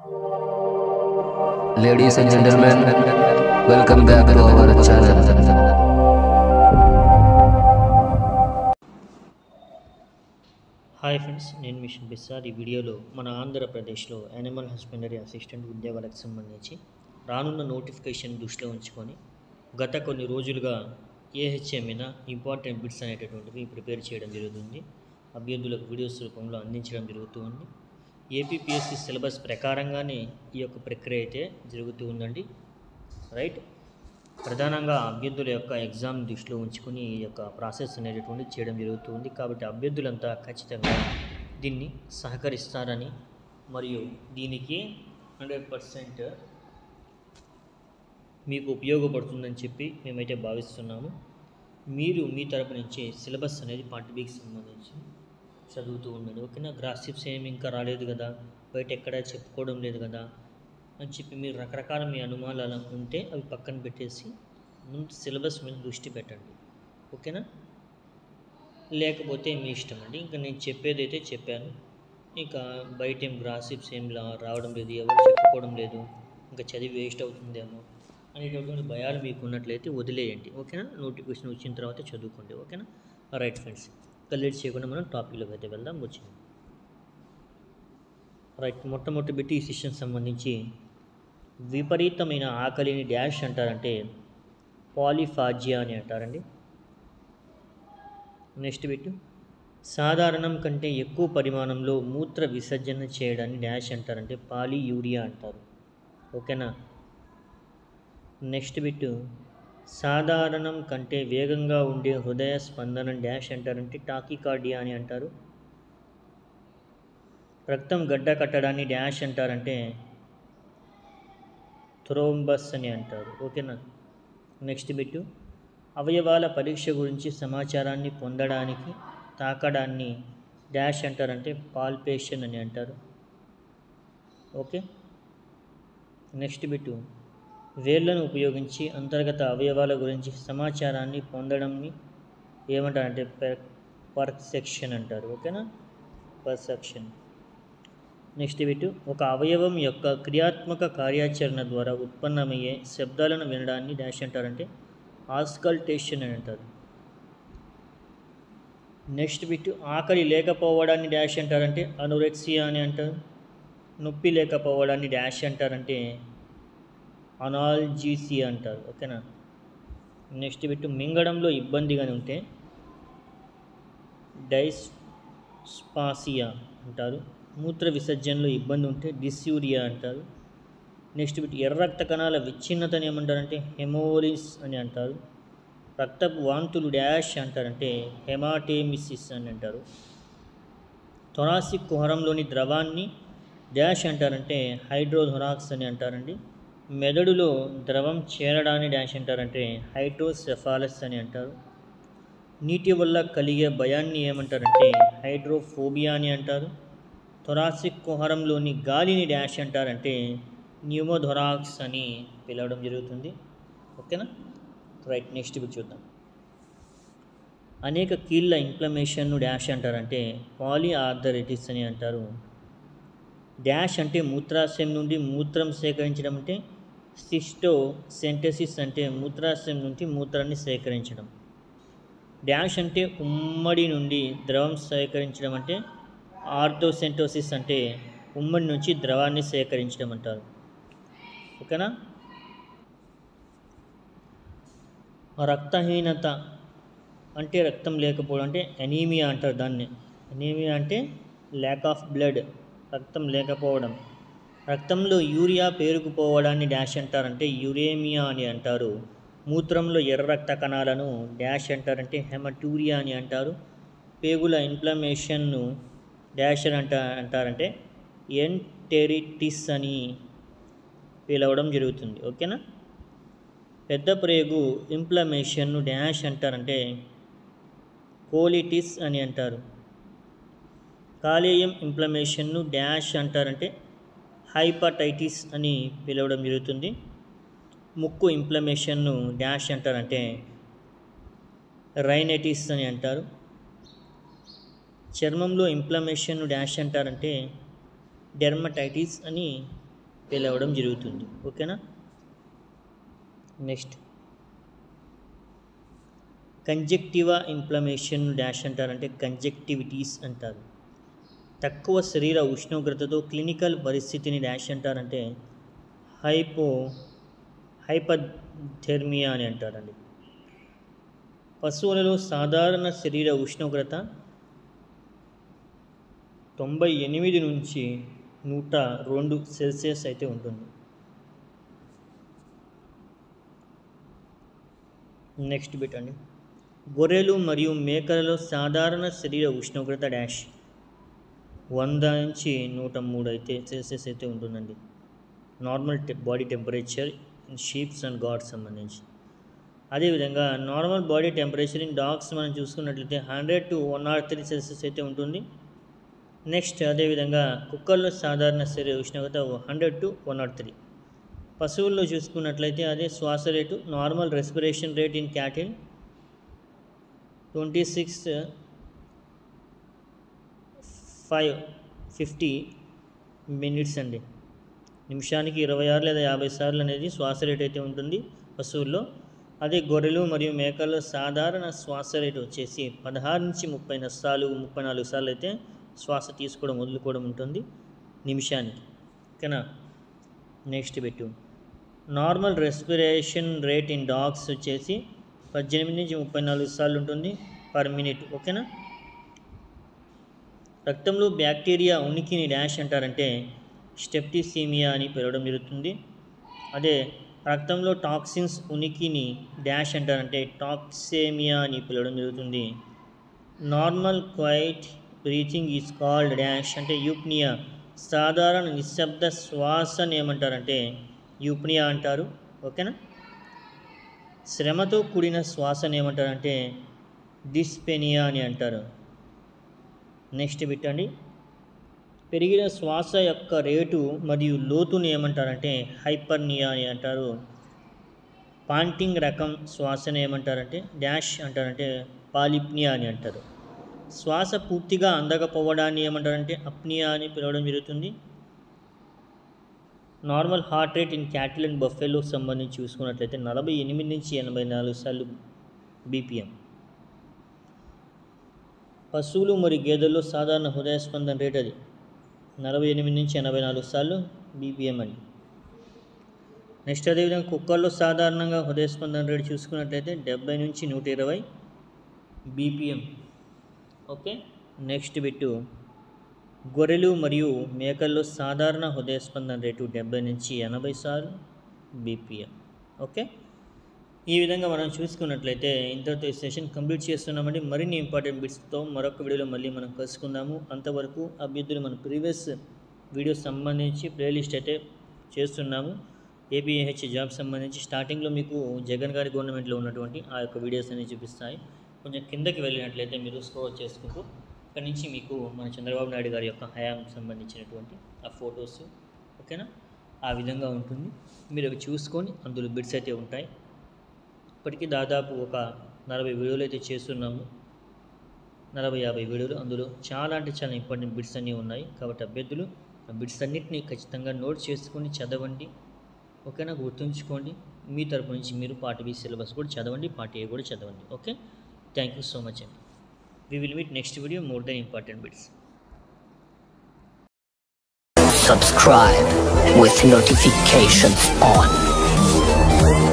Ladies and gentlemen, welcome back to our channel. Hi friends, నేను మిషన్ బిస్సార్. ఈ వీడియోలో మన ఆంధ్రప్రదేశ్లో యానిమల్ హస్బెండరీ అసిస్టెంట్ ఉద్యోగాలకు సంబంధించి రానున్న నోటిఫికేషన్ దృష్టిలో ఉంచుకొని గత కొన్ని రోజులుగా ఏహెచ్ఎంన ఇంపార్టెంట్ బిట్స్ అనేటటువంటివి ప్రిపేర్ చేయడం జరుగుతుంది. అభ్యర్థులకు వీడియోస్ రూపంలో అందించడం జరుగుతుంది. ఏపీపీఎస్సీ సిలబస్ ప్రకారంగానే ఈ యొక్క ప్రక్రియ అయితే జరుగుతూ ఉందండి. రైట్, ప్రధానంగా అభ్యర్థుల యొక్క ఎగ్జామ్ దృష్టిలో ఉంచుకొని ఈ యొక్క ప్రాసెస్ అనేటటువంటి చేయడం జరుగుతుంది. కాబట్టి అభ్యర్థులంతా ఖచ్చితంగా దీన్ని సహకరిస్తారని మరియు దీనికి 100% మీకు ఉపయోగపడుతుందని చెప్పి మేమైతే భావిస్తున్నాము. మీరు మీ తరపు నుంచి సిలబస్ అనేది పార్ట్ బికి సంబంధించి చదువుతూ ఉండండి. ఓకేనా? గ్రాసిప్స్ ఏమి ఇంకా రాలేదు కదా, బయట ఎక్కడా చెప్పుకోవడం లేదు కదా అని చెప్పి మీరు రకరకాల మీ అనుమానాలు ఉంటే అవి పక్కన పెట్టేసి ముందు సిలబస్ మీద దృష్టి పెట్టండి. ఓకేనా? లేకపోతే మీ ఇష్టం అండి. ఇంకా నేను చెప్పేది అయితే చెప్పాను. ఇక బయట ఏం గ్రాసిప్స్ ఏం రావడం లేదు, ఎవరు చెప్పుకోవడం లేదు, ఇంకా చదివి వేస్ట్ అవుతుందేమో అనేటటువంటి భయాలు మీకు ఉన్నట్లయితే వదిలేయండి. ఓకేనా? నోటిఫికేషన్ వచ్చిన తర్వాత చదువుకోండి. ఓకేనా? రైట్ ఫ్రెండ్స్, లేట్ చేయకుండా మనం టాపిక్లోకి అయితే వెళ్దాం. వచ్చింది రైట్. మొట్టమొదటి బిట్ ఈ సెషన్ సంబంధించి విపరీతమైన ఆకలిని డాష్ అంటారంటే పాలిఫాజియా అని అంటారండి. నెక్స్ట్ బిట్ సాధారణం కంటే ఎక్కువ పరిమాణంలో మూత్ర విసర్జన చేయడాన్ని డాష్ అంటారంటే పాలియూరియా అంటారు. ఓకేనా? నెక్స్ట్ బిట్ సాధారణం కంటే వేగంగా ఉండే హృదయ స్పందన డాష్ అంటారంటే టాకికార్డియా అని అంటారు. రక్తం గడ్డ కట్టడాన్ని డాష్ అంటారంటే థ్రోంబస్ అని అంటారు. ఓకేనా? నెక్స్ట్ బిట్ అవయవాల పరీక్ష గురించి సమాచారాన్ని పొందడానికి తాకడాన్ని డాష్ అంటారంటే పాల్పేషన్ అని అంటారు. ఓకే. నెక్స్ట్ బిట్ వేళ్లను ఉపయోగించి అంతర్గత అవయవాల గురించి సమాచారాన్ని పొందడాన్ని ఏమంటారంటే పర్సెప్షన్ అంటారు. ఓకేనా? పర్సెప్షన్. నెక్స్ట్ బిట్ ఒక అవయవం యొక్క క్రియాత్మక కార్యాచరణ ద్వారా ఉత్పన్నమయ్యే శబ్దాలను వినడాన్ని డాష్ అంటారంటే ఆస్కల్టేషన్ అని అంటారు. నెక్స్ట్ బిట్ ఆకలి లేకపోవడాన్ని డాష్ అంటారంటే అనోరెక్సియా అని అంటారు. నొప్పి లేకపోవడాన్ని డాష్ అంటారంటే అనాల్జీసియా అంటారు. ఓకేనా? నెక్స్ట్ బిట్ మింగడంలో ఇబ్బందిగా ఉంటే డైస్పాసియా అంటారు. మూత్ర విసర్జనలో ఇబ్బంది ఉంటే డిస్యూరియా అంటారు. నెక్స్ట్ బిట్ ఎర్ర రక్త కణాల విచ్ఛిన్నతని ఏమంటారంటే హెమోలిస్ అని అంటారు. రక్తపు వాంతులు డాష్ అంటారంటే హెమాటేమిసిస్ అని అంటారు. థొరాసిక్ కుహరంలోని ద్రవాన్ని డాష్ అంటారంటే హైడ్రోథొరాక్స్ అని అంటారండి. మెదడులో ద్రవం చేరడాన్ని డాష్ అంటారంటే హైడ్రోసెఫాలస్ అని అంటారు. నీటి వల్ల కలిగే భయాన్ని ఏమంటారంటే హైడ్రోఫోబియా అని అంటారు. థొరాసిక్ కుహరంలోని గాలిని డాష్ అంటారంటే న్యూమోథొరాక్స్ అని పిలవడం జరుగుతుంది. ఓకేనా? రైట్. నెక్స్ట్ బిట్ చూద్దాం. అనేక కీళ్ళ ఇన్ఫ్లమేషన్ను డాష్ అంటారంటే పాలిఆర్థరైటిస్ అని అంటారు. డాష్ అంటే మూత్రాశయం నుండి మూత్రం సేకరించడం అంటే సిస్టోసెంటసిస్ అంటే మూత్రాశయం నుండి మూత్రాన్ని సేకరించడం. డాష్ అంటే ఉమ్మడి నుండి ద్రవం సేకరించడం అంటే ఆర్థోసెంటోసిస్ అంటే ఉమ్మడి నుంచి ద్రవాన్ని సేకరించడం అంటారు. ఓకేనా? రక్తహీనత అంటే రక్తం లేకపోవడం అంటే అనీమియా అంటారు దాన్ని. అనీమియా అంటే ల్యాక్ ఆఫ్ బ్లడ్, రక్తం లేకపోవడం. రక్తంలో యూరియా పేరుకుపోవడాన్ని డాష్ అంటారంటే యురేమియా అని అంటారు. మూత్రంలో ఎర్ర రక్త కణాలను డాష్ అంటారంటే హెమటూరియా అని అంటారు. పేగుల ఇన్ఫ్లమేషన్ను డాష్ అంటారంటే ఎంటెరిటిస్ అని పిలవడం జరుగుతుంది. ఓకేనా? పెద్ద ప్రేగు ఇన్ఫ్లమేషన్ను డాష్ అంటారంటే కోలిటిస్ అని అంటారు. కాలేయం ఇన్ఫ్లమేషన్ను డాష్ అంటారంటే హైపటైటిస్ అని పిలవడం జరుగుతుంది. ముక్కు ఇన్ఫ్లమేషన్ను డాష్ అంటారంటే రైనైటిస్ అని అంటారు. చర్మంలో ఇన్ఫ్లమేషన్ను డాష్ అంటారంటే డెర్మటైటిస్ అని పిలవడం జరుగుతుంది. ఓకేనా. నెక్స్ట్ కంజక్టివా ఇన్ఫ్లమేషన్ డాష్ అంటారంటే కంజక్టివిటీస్ అంటారు. తక్కువ శరీర ఉష్ణోగ్రతతో క్లినికల్ పరిస్థితిని డాష్ అంటారంటే హైపథెర్మియా అని అంటారండి. పశువులలో సాధారణ శరీర ఉష్ణోగ్రత 98 నుంచి 102 సెల్సియస్ అయితే ఉంటుంది. నెక్స్ట్ బిట్ అండి, గొర్రెలు మరియు మేకలలో సాధారణ శరీర ఉష్ణోగ్రత డాష్ 100 నుంచి 103 అయితే సెల్సియస్ అయితే ఉంటుందండి. Normal body temperature in sheeps and goats సంబంధించి. అదేవిధంగా normal body temperature in dogs మనం చూసుకున్నట్లయితే 100 to 103 సెల్సియస్ అయితే ఉంటుంది. నెక్స్ట్ అదేవిధంగా కుక్కల్లో సాధారణ శరీర ఉష్ణోగ్రత 100 to 103. పశువుల్లో చూసుకున్నట్లయితే అదే శ్వాస rate normal respiration rate in cattle 2650 minutes అండి. నిమిషానికి 26 లేదా 50 సార్లు అనేది శ్వాస రేట్ అయితే ఉంటుంది పశువుల్లో. అదే గొర్రెలు మరియు మేకల్లో సాధారణ శ్వాస రేటు వచ్చేసి 16 నుంచి 34 సార్లు అయితే శ్వాస తీసుకోవడం వదులుకోవడం ఉంటుంది నిమిషానికి. ఓకేనా. నెక్స్ట్ పెట్టు, normal respiration rate in dogs వచ్చేసి 18 నుంచి 34 సార్లు ఉంటుంది పర్ మినిట్. ఓకేనా. రక్తంలో బ్యాక్టీరియా ఉనికిని డాష్ అంటారంటే స్టెప్టిసీమియా అని పిలవడం జరుగుతుంది. అదే రక్తంలో టాక్సిన్స్ ఉనికిని డాష్ అంటారంటే టాక్సేమియా అని పిలవడం జరుగుతుంది. Normal quiet breathing is called dash అంటే యూప్నియా. సాధారణ నిశ్శబ్ద శ్వాసను ఏమంటారంటే యూప్నియా అంటారు. ఓకేనా. శ్రమతో కూడిన శ్వాసను ఏమంటారంటే డిస్పెనియా అని అంటారు. నెక్స్ట్ బిట్ అండి, పెరిగిన శ్వాస యొక్క రేటు మరియు లోతుని ఏమంటారంటే హైపర్నియా అని అంటారు. పాంటింగ్ రకం శ్వాసను ఏమంటారంటే డాష్ అంటారంటే పాలిప్నియా అని అంటారు. శ్వాస పూర్తిగా అందకపోవడాన్ని ఏమంటారంటే అప్నియా అని పిలవడం జరుగుతుంది. Normal heart rate in cattle and బఫెలోకి సంబంధించి చూసుకున్నట్లయితే 48 నుంచి 84 సార్లు బీపీఎం. పశువులు మరియు గేదెల్లో సాధారణ హృదయ స్పందన రేట్ అది 48 నుంచి 84 సార్లు బీపీఎం అండి. నెక్స్ట్ అదేవిధంగా కుక్కల్లో సాధారణంగా హృదయ స్పందన రేటు చూసుకున్నట్లయితే 70 నుంచి 120 బీపీఎం. ఓకే. నెక్స్ట్ బిట్టు, గొర్రెలు మరియు మేకల్లో సాధారణ హృదయ స్పందన రేటు 70 నుంచి 80 సార్లు బీపీఎం. ఓకే. ఈ విధంగా మనం చూసుకున్నట్లయితే ఇంతటితో ఈ సెషన్ కంప్లీట్ చేస్తున్నామండి. మరిన్ని ఇంపార్టెంట్ బిట్స్తో మరొక వీడియోలో మళ్ళీ మనం కలుసుకుందాము. అంతవరకు అభ్యర్థులు మన ప్రీవియస్ వీడియోస్ సంబంధించి ప్లేలిస్ట్ అయితే చేస్తున్నాము. ఏపీఏహెచ్ జాబ్ సంబంధించి స్టార్టింగ్లో మీకు జగన్ గారి గవర్నమెంట్లో ఉన్నటువంటి ఆ యొక్క వీడియోస్ అనేవి చూపిస్తాయి. కొంచెం కిందకి వెళ్ళినట్లయితే మీరు స్క్రోల్ చేసుకుంటూ అక్కడి నుంచి మీకు మన చంద్రబాబు నాయుడు గారి యొక్క హయాంకి సంబంధించినటువంటి ఆ ఫొటోస్ ఓకేనా ఆ విధంగా ఉంటుంది. మీరు అవి చూసుకొని అందులో బిట్స్ అయితే ఉంటాయి. ఇప్పటికీ దాదాపు ఒక 40 వీడియోలు అయితే చేస్తున్నాము, 40-50 వీడియోలు. అందులో చాలా అంటే చాలా ఇంపార్టెంట్ బిట్స్ అన్నీ ఉన్నాయి. కాబట్టి అభ్యర్థులు ఆ బిట్స్ అన్నింటినీ ఖచ్చితంగా నోట్ చేసుకొని చదవండి. ఓకేనా, గుర్తుంచుకోండి. మీ తరపు నుంచి మీరు పార్ట్ బి సిలబస్ కూడా చదవండి, పార్ట్ ఏ కూడా చదవండి. Okay, thank you so much అండి. We will meet next video more than important bits. Subscribe with notifications on.